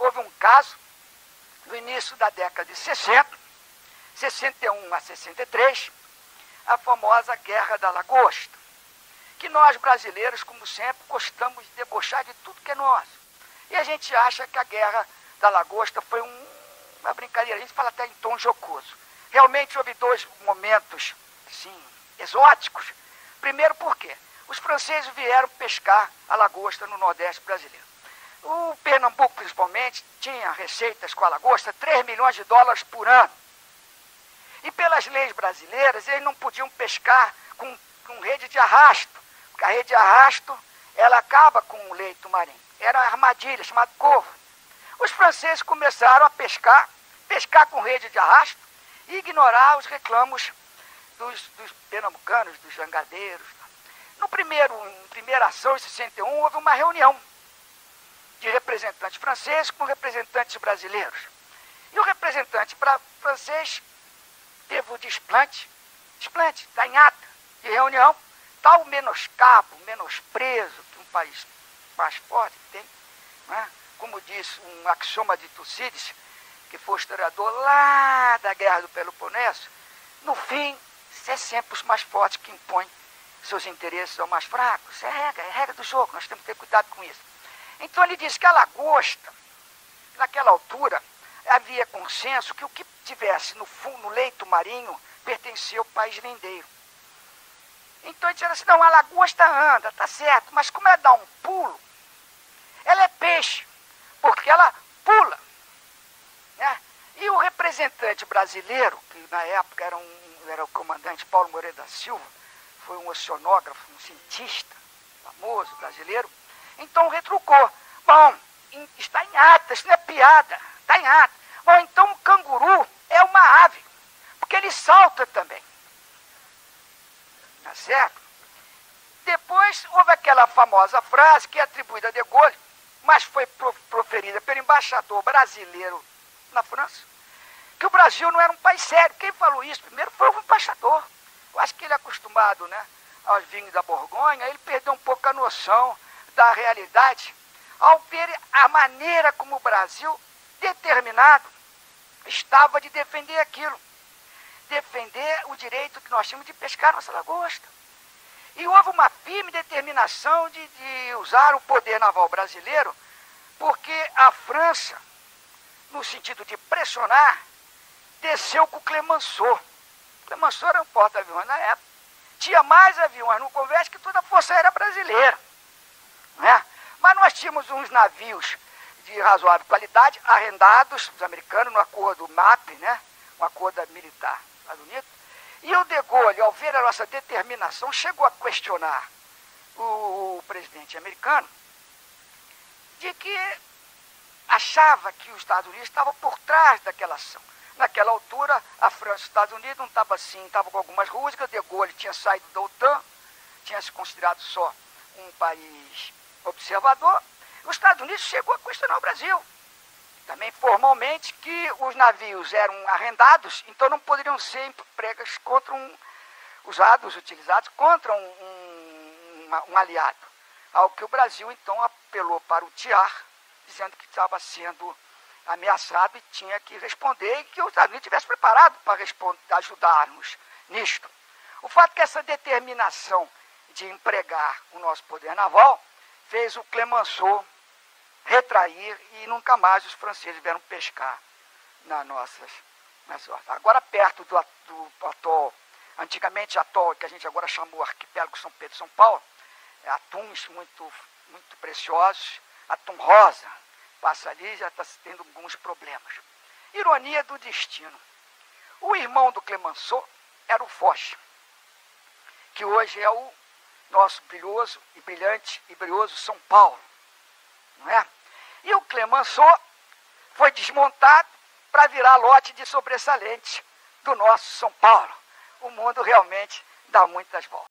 houve um caso no início da década de 60, 61 a 63, a famosa Guerra da Lagosta, que nós brasileiros, como sempre, gostamos de debochar de tudo que é nosso. E a gente acha que a Guerra da Lagosta foi uma brincadeira, a gente fala até em tom jocoso. Realmente houve dois momentos, assim, exóticos. Primeiro, por quê? Os franceses vieram pescar a lagosta no Nordeste brasileiro. O Pernambuco, principalmente, tinha receitas com a lagosta, 3 milhões de dólares por ano. E pelas leis brasileiras, eles não podiam pescar com rede de arrasto, porque a rede de arrasto, ela acaba com o leito marinho. Era uma armadilha, chamada corvo. Os franceses começaram a pescar com rede de arrasto e ignorar os reclamos dos pernambucanos, dos jangadeiros. Em primeira ação, em 61, houve uma reunião de representantes franceses com representantes brasileiros. E o representante francês teve o desplante da em ata de reunião, tal menoscabo, menosprezo que um país mais forte tem, né? Como disse um axioma de Tucídides, que foi historiador lá da Guerra do Peloponeso, no fim, é sempre os mais fortes que impõem seus interesses aos mais fracos. Isso é regra do jogo, nós temos que ter cuidado com isso. Então ele disse que a lagosta, naquela altura, havia consenso que o que tivesse no leito marinho pertencia ao país vendeiro. Então ele disse assim, não, a lagosta anda, tá certo, mas como ela dá um pulo, ela é peixe, porque ela pula, né? E o representante brasileiro, que na época era o comandante Paulo Moreira da Silva, foi um oceanógrafo, um cientista famoso brasileiro, então retrucou. Bom, está em ata, isso não é piada, está em ata. Bom, então o canguru é uma ave, porque ele salta também. Tá certo? Depois houve aquela famosa frase que é atribuída a De Gaulle, mas foi proferida pelo embaixador brasileiro na França, que o Brasil não era um país sério. Quem falou isso primeiro foi o embaixador. Eu acho que ele é acostumado, né, aos vinhos da Borgonha, ele perdeu um pouco a noção da realidade ao ver a maneira como o Brasil, determinado, estava de defender aquilo. Defender o direito que nós tínhamos de pescar nossa lagosta. E houve uma firme determinação de usar o poder naval brasileiro, porque a França, no sentido de pressionar, desceu com o Clemenceau. Clemenceau era um porta-aviões na época. Tinha mais aviões no convés que toda a Força Aérea Brasileira. Né? Mas nós tínhamos uns navios de razoável qualidade, arrendados, os americanos, no acordo MAP, né? Um acordo militar dos Estados Unidos. E o De Gaulle, ao ver a nossa determinação, chegou a questionar o presidente americano de que achava que os Estados Unidos estavam por trás daquela ação. Naquela altura, a França e os Estados Unidos não estavam assim, estavam com algumas rusgas. De Gaulle tinha saído da OTAN, tinha se considerado só um país observador. Os Estados Unidos chegou a questionar o Brasil. Também formalmente que os navios eram arrendados, então não poderiam ser empregados contra utilizados contra um aliado. Ao que o Brasil então apelou para o TIAR, dizendo que estava sendo ameaçado e tinha que responder, e que os Estados Unidos estivessem preparados para ajudar-nos nisto. O fato é que essa determinação de empregar o nosso poder naval fez o Clemenceau retrair e nunca mais os franceses vieram pescar nas nossas. Agora perto do atol, antigamente atol, que a gente agora chamou arquipélago São Pedro e São Paulo, atuns muito preciosos, atum rosa, passa ali, já está tendo alguns problemas. Ironia do destino. O irmão do Clemenceau era o Foch, que hoje é o nosso brilhoso e brilhante e brilhoso São Paulo. Não é? E o Clemenceau foi desmontado para virar lote de sobressalente do nosso São Paulo. O mundo realmente dá muitas voltas.